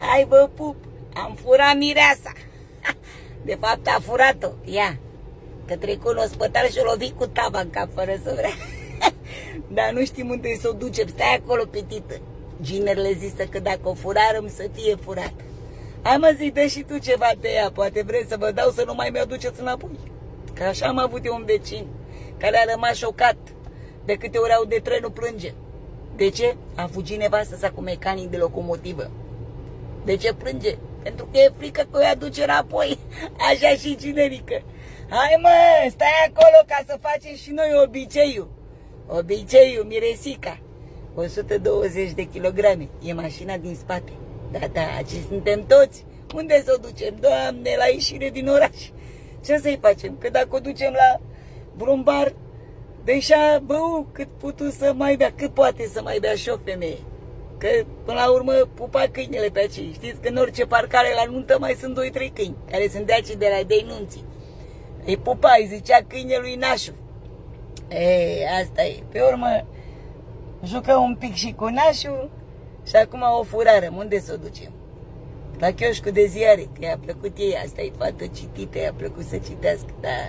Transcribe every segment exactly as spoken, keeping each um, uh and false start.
Hai vă pup, am furat mireasa. De fapt a furat-o, ia. Că trecut în ospătar și-o lovi cu taba în cap fără să vrea. Dar nu știm unde să o ducem, stai acolo petită. Ginerele zisă că dacă o furarăm să fie furată. Hai mă zi, dă și tu ceva de ea, poate vreți să vă dau să nu mai mi-o duceți înapoi. Că așa am avut eu un vecin care a rămas șocat. De câte ori aude trenul plânge. De ce? A fugit nevastă sa cu mecanic de locomotivă. De ce plânge? Pentru că e frică că o aduce înapoi. Așa și generică. Hai mă, stai acolo ca să facem și noi obiceiul. Obiceiul, miresica. o sută douăzeci de kilograme. E mașina din spate. Da, da, aici suntem toți. Unde să o ducem? Doamne, la ieșire din oraș. Ce să-i facem? Că dacă o ducem la vreun bar, deja, bă, cât putu să mai bea, cât poate să mai bea și o femeie. Că, până la urmă, pupa câinele pe aici. Știți că în orice parcare la nuntă mai sunt doi trei câini, care sunt de aici de la denunții. Îi pupa, îi zicea câinelui Nașu. E, asta e. Pe urmă, jucă un pic și cu Nașu și acum o furarăm. Unde să o ducem? La chioșcul de ziare, că i-a plăcut ei, asta e fată citită, i-a plăcut să citească, da.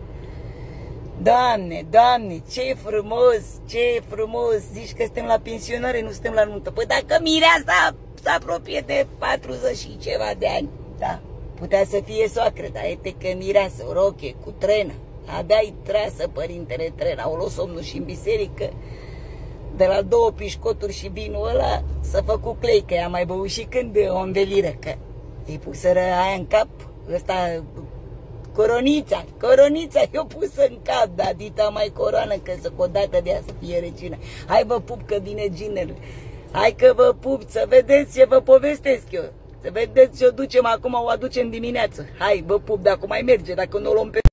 Doamne, Doamne, ce frumos, ce frumos, zici că suntem la pensionare, nu suntem la nuntă. Păi dacă mireasa se apropie de patruzeci și ceva de ani, da, putea să fie soacră, dar uite că mireasă, o roche, cu trenă, abia-i trasă părintele trena, au luat somnul și în biserică, de la două pișcoturi și vinul ăla s-a făcut clei, că i-a mai băut și când o înveliră, că îi puseră aia în cap, ăsta... Coronița, coronița i-o pus în cap, dar dita mai coroană, că să odată de ea să fie regină. Hai vă pup că vine ginerul. Hai că vă pup, să vedeți ce vă povestesc eu. Să vedeți ce o ducem acum, o aducem dimineață. Hai, vă pup, dacă mai merge, dacă nu o luăm pe...